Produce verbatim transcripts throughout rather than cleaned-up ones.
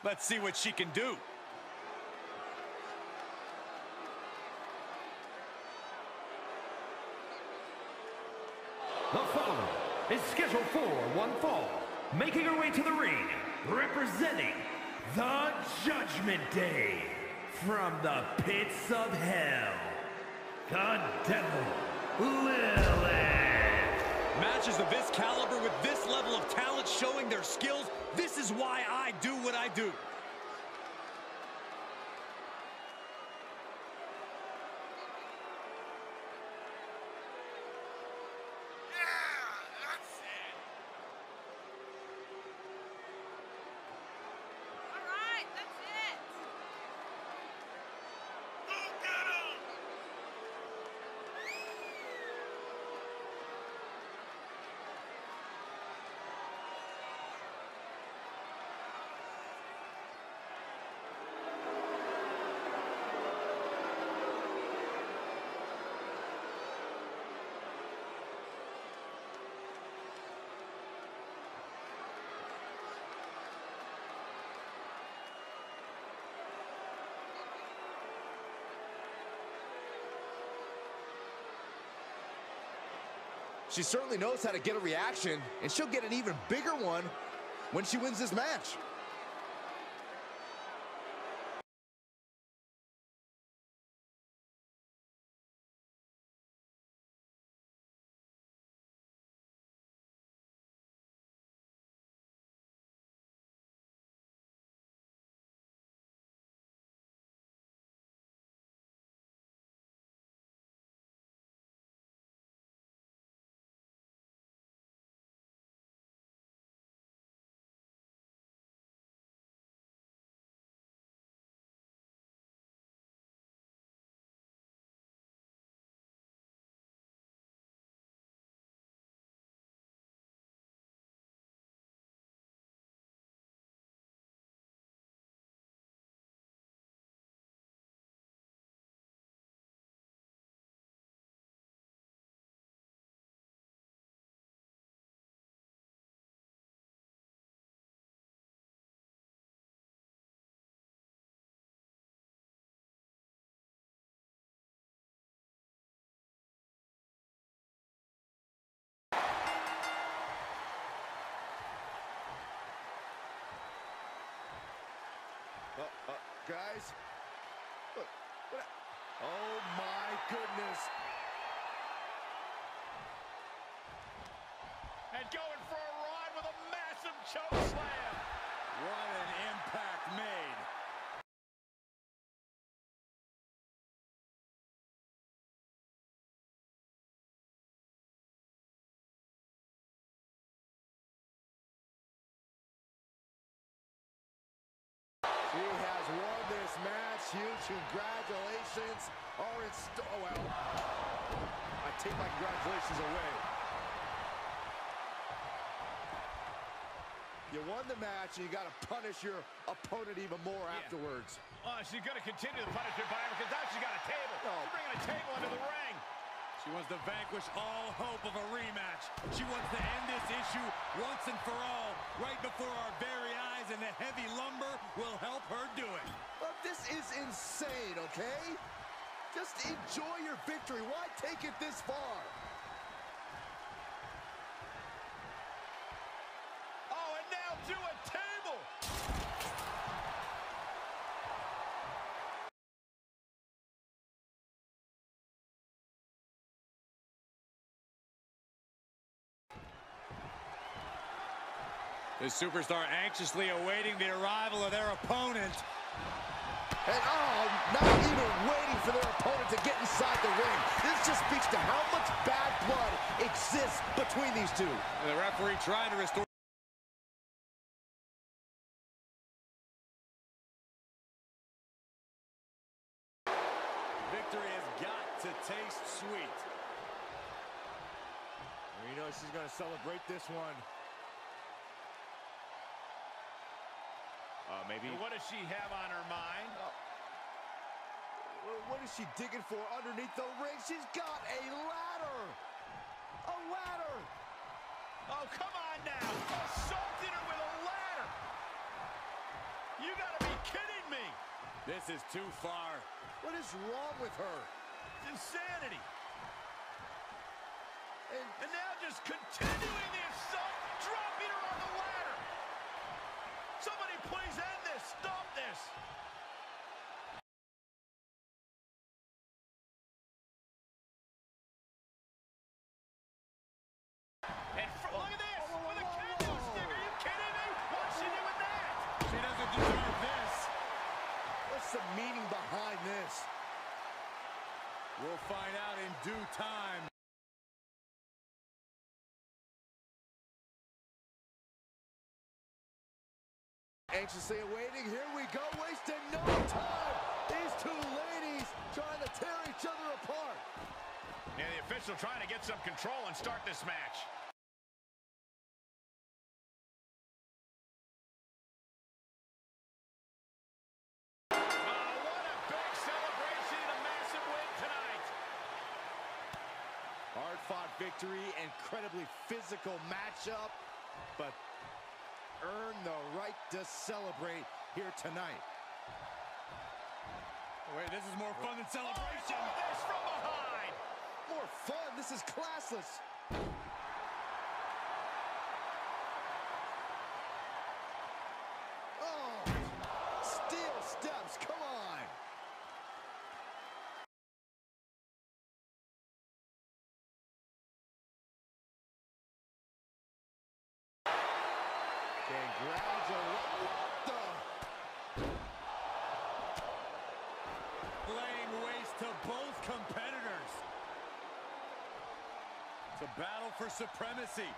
Let's see what she can do. The following is scheduled for one fall, making her way to the ring, representing the Judgment Day, from the pits of hell, the Devil, Lilith. Matches of this caliber with this level of talent showing their skills, this is why I do what I do. She certainly knows how to get a reaction, and she'll get an even bigger one when she wins this match. Uh, uh, guys, look, what, oh my goodness. And going for a ride with a massive choke slam. What an impact made. She has won this match. Huge congratulations are in store. Oh, well, I take my congratulations away. You won the match, and you got to punish your opponent even more yeah. afterwards. Well, she's going to continue to punish her by because now she's got a table. Oh. She's bringing a table into the ring. She wants to vanquish all hope of a rematch. She wants to end this issue once and for all, right before our very eyes, and the heavy lumber will help her do it. But this is insane, okay? Just enjoy your victory. Why take it this far? Oh, and now to a table. The superstar anxiously awaiting the arrival of their opponent. And oh, not even waiting for their opponent to get inside the ring. This just speaks to how much bad blood exists between these two. And the referee trying to restore. Victory has got to taste sweet. You know she's going to celebrate this one. Uh, maybe. What does she have on her mind? Uh, what is she digging for underneath the ring? She's got a ladder. A ladder. Oh, come on now. Assaulted her with a ladder. You gotta be kidding me! This is too far. What is wrong with her? It's insanity. And, And now just continuing the assault, dropping her on the ladder. Somebody please end this. Stop this. And for, look at this. whoa, whoa, With a whoa, kendo whoa. stick. Are you kidding me? What's she do with that? She doesn't deserve this. what's the meaning behind this? We'll find out in due time. Anxiously awaiting, here we go, wasting no time. These two ladies trying to tear each other apart. And the official trying to get some control and start this match. Oh, what a big celebration and a massive win tonight. Hard-fought victory, incredibly physical matchup, but earn the right to celebrate here tonight. Wait, this is more fun than celebration. Oh, this from behind. More fun, this is classless. Oh, steel steps, come on. Congratulations. Laying waste to both competitors. It's a battle for supremacy.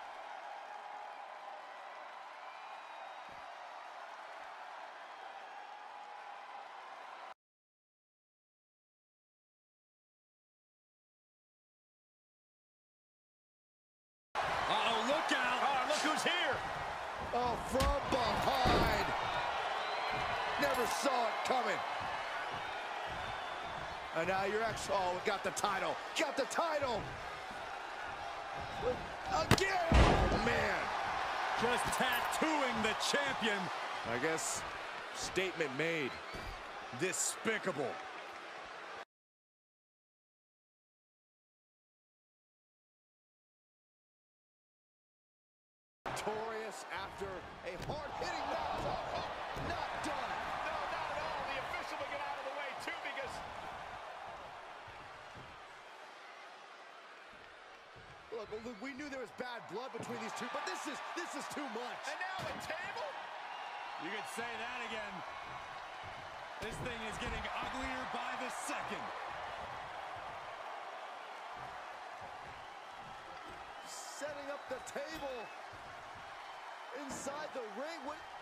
Uh-oh, look out! Oh, look who's here. Oh, from behind. Never saw it coming. And now your ex, oh, got the title. Got the title. Again. Oh, man. Just tattooing the champion. I guess statement made. Despicable. Victorious after a hard-hitting match. Oh, oh, not done. No, not at all. The official will get out of the way, too, because... Look, look, we knew there was bad blood between these two, but this is this is too much. And now the table? You could say that again. This thing is getting uglier by the second. Setting up the table inside the ring. What?